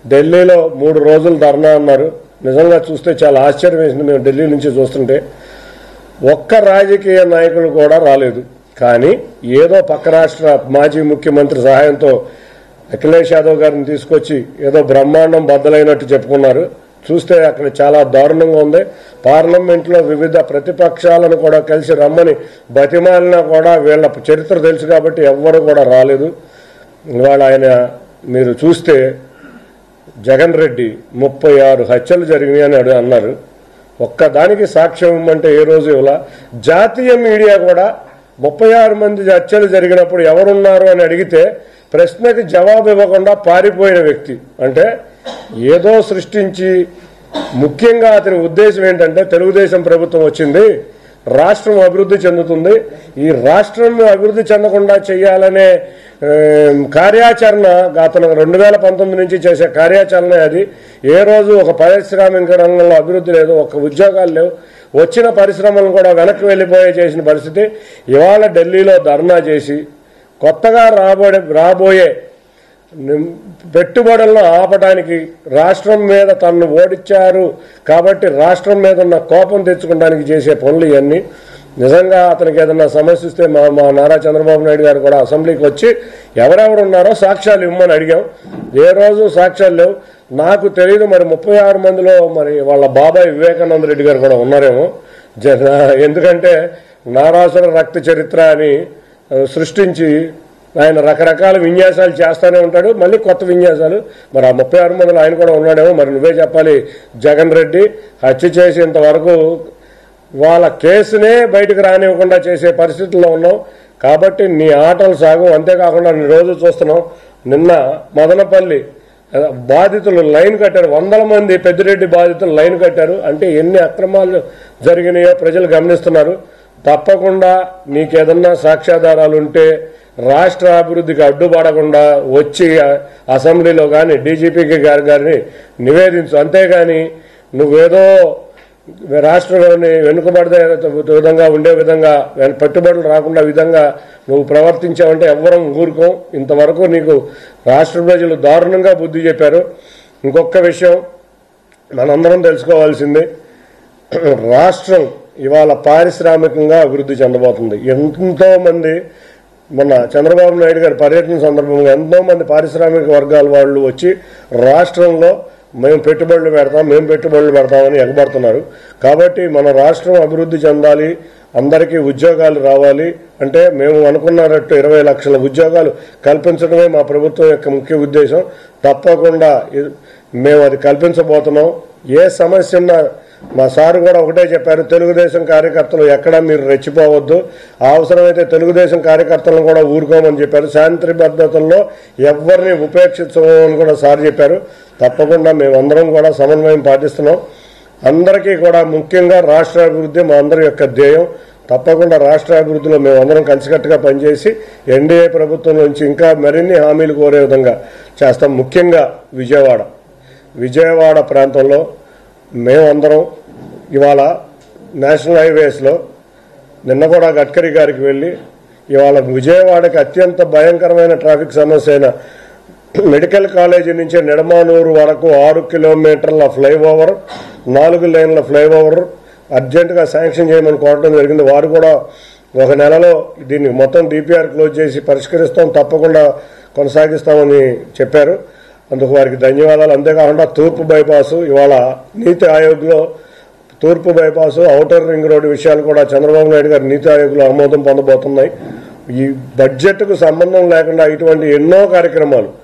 ఢిల్లీలో 3 రోజులు ధర్నా అన్నారు. నిజంగా చూస్తే చాలా ఆశ్చర్యం వేసింది. మేము ఢిల్లీ నుంచి చూస్తుంటే ఒక్క రాజకీయ నాయకులు కూడా రాలేదు. కానీ ఏదో పక్క రాష్ట్ర మాజీ ముఖ్యమంత్రి సహాయంతో అఖిలేష్ యాదవ్ గారిని తీసుకొచ్చి ఏదో బ్రహ్మాండం బద్దలైనట్టు చెప్పుకున్నారు. చూస్తే అక్కడ చాలా దారుణంగా ఉంది. పార్లమెంట్లో వివిధ ప్రతిపక్షాలను కూడా కలిసి రమ్మని బతిమాలినా కూడా వీళ్ళ చరిత్ర తెలుసు కాబట్టి ఎవ్వరు కూడా రాలేదు. ఇవాళ ఆయన మీరు చూస్తే జగన్ రెడ్డి 36 హత్యలు జరిగినాయని అన్నారు. ఒక్కదానికి సాక్ష్యం ఇవ్వమంటే ఏ రోజు ఇవ్వలా. జాతీయ మీడియా కూడా 36 మంది హత్యలు జరిగినప్పుడు ఎవరున్నారు అని అడిగితే ప్రశ్నకి జవాబు ఇవ్వకుండా పారిపోయిన వ్యక్తి. అంటే ఏదో సృష్టించి, ముఖ్యంగా అతని ఉద్దేశం ఏంటంటే తెలుగుదేశం ప్రభుత్వం వచ్చింది, రాష్ట్రం అభివృద్ధి చెందుతుంది, ఈ రాష్ట్రం అభివృద్ధి చెందకుండా చేయాలనే కార్యాచరణ అతను 2019 నుంచి చేసే కార్యాచరణ అది. ఏ రోజు ఒక పారిశ్రామిక రంగంలో అభివృద్ధి లేదు, ఒక ఉద్యోగాలు లేవు, వచ్చిన పరిశ్రమలను కూడా వెనక్కి వెళ్ళిపోయే చేసిన పరిస్థితి. ఇవాళ ఢిల్లీలో ధర్నా చేసి కొత్తగా రాబోయే పెట్టుబడులను ఆపడానికి, రాష్ట్రం మీద తనను ఓడించారు కాబట్టి రాష్ట్రం మీద ఉన్న కోపం తెచ్చుకోవడానికి చేసే పనులు ఇవన్నీ. నిజంగా అతనికి ఏదన్నా సమస్య ఇస్తే మా నారా చంద్రబాబు నాయుడు గారు కూడా అసెంబ్లీకి వచ్చి ఎవరెవరు ఉన్నారో సాక్ష్యాలు ఇవ్వమని అడిగాం. ఏ రోజు సాక్ష్యాలు లేవు. నాకు తెలియదు మరి 36 మందిలో మరి వాళ్ళ బాబాయ్ వివేకానంద రెడ్డి గారు కూడా ఉన్నారేమో. ఎందుకంటే నారాసుర రక్త చరిత్ర అని సృష్టించి ఆయన రకరకాల విన్యాసాలు చేస్తూనే ఉంటాడు, మళ్ళీ కొత్త విన్యాసాలు. మరి ఆ 36 మందిలో ఆయన కూడా ఉన్నాడేమో. మరి నువ్వే చెప్పాలి. జగన్ రెడ్డి హత్య చేసేంతవరకు వాళ్ళ కేసునే బయటకు రానివ్వకుండా చేసే పరిస్థితుల్లో ఉన్నాం. కాబట్టి నీ ఆటలు సాగు. అంతేకాకుండా నీ రోజు చూస్తున్నాం. నిన్న మదనపల్లి బాధితులు లైన్ కట్టారు, 100 మంది పెద్దిరెడ్డి బాధితులు లైన్ కట్టారు. అంటే ఎన్ని అక్రమాలు జరిగినాయో ప్రజలు గమనిస్తున్నారు. తప్పకుండా నీకేదన్నా సాక్ష్యాధారాలు ఉంటే రాష్ట్ర అభివృద్ధికి అడ్డుపడకుండా వచ్చి అసెంబ్లీలో కానీ డీజీపీకి గారిని నివేదించు. అంతేగాని నువ్వేదో రాష్ట్రంలోని వెనుకబడితే విధంగా ఉండే విధంగా పెట్టుబడులు రాకుండా విధంగా నువ్వు ప్రవర్తించావంటే ఎవ్వరం ఊరుకోం. ఇంతవరకు నీకు రాష్ట్ర ప్రజలు దారుణంగా బుద్ధి చెప్పారు. ఇంకొక విషయం మనందరం తెలుసుకోవాల్సింది, రాష్ట్రం ఇవాళ పారిశ్రామికంగా అభివృద్ధి చెందబోతుంది. ఎంతో మంది మొన్న చంద్రబాబు నాయుడు గారి పర్యటన సందర్భంగా ఎంతో మంది పారిశ్రామిక వర్గాల వాళ్ళు వచ్చి రాష్ట్రంలో మేము పెట్టుబడులు పెడతామని ఎగబడుతున్నారు. కాబట్టి మన రాష్ట్రం అభివృద్ధి చెందాలి, అందరికీ ఉద్యోగాలు రావాలి అంటే మేము అనుకున్నట్టు 20 లక్షల ఉద్యోగాలు కల్పించడమే మా ప్రభుత్వం యొక్క ముఖ్య ఉద్దేశం. తప్పకుండా మేము అది కల్పించబోతున్నాం. ఏ సమస్య ఉన్నా మా సారు కూడా ఒకటే చెప్పారు, తెలుగుదేశం కార్యకర్తలు ఎక్కడా మీరు రెచ్చిపోవద్దు, అవసరమైతే తెలుగుదేశం కార్యకర్తలను కూడా ఊరుకోమని చెప్పారు. శాంతి భద్రతల్లో ఎవరిని ఉపేక్షించమని కూడా సార్ చెప్పారు. తప్పకుండా మేమందరం కూడా సమన్వయం పాటిస్తున్నాం. అందరికీ కూడా ముఖ్యంగా రాష్ట్ర అభివృద్ధి మా అందరి యొక్క ధ్యేయం. తప్పకుండా రాష్ట్ర అభివృద్ధిలో మేమందరం కలిసికట్టుగా పనిచేసి ఎన్డీఏ ప్రభుత్వం నుంచి ఇంకా మరిన్ని హామీలు కోరే విధంగా చేస్తాం. ముఖ్యంగా విజయవాడ ప్రాంతంలో మేమందరం ఇవాళ నేషనల్ హైవేస్లో నిన్న కూడా గడ్కరీ గారికి వెళ్ళి ఇవాళ విజయవాడకి అత్యంత భయంకరమైన ట్రాఫిక్ సమస్య అయిన మెడికల్ కాలేజీ నుంచి నిడమానూరు వరకు 6 కిలోమీటర్ల ఫ్లైఓవర్, 4 లేన్ల ఫ్లైఓవర్ అర్జెంటుగా శాంక్షన్ చేయమని కోరడం జరిగింది. వారు కూడా 1 నెలలో దీన్ని మొత్తం డిపిఆర్ క్లోజ్ చేసి పరిష్కరిస్తాం, తప్పకుండా కొనసాగిస్తామని చెప్పారు. అందుకు వారికి ధన్యవాదాలు. అంతేకాకుండా తూర్పు బైపాసు ఇవాళ నీతి ఆయోగ్లో తూర్పు బైపాసు, ఔటర్ రింగ్ రోడ్డు విషయాలు కూడా చంద్రబాబు నాయుడు గారు నీతి ఆయోగ్లో ఆమోదం పొందబోతున్నాయి. ఈ బడ్జెట్కు సంబంధం లేకుండా ఇటువంటి ఎన్నో కార్యక్రమాలు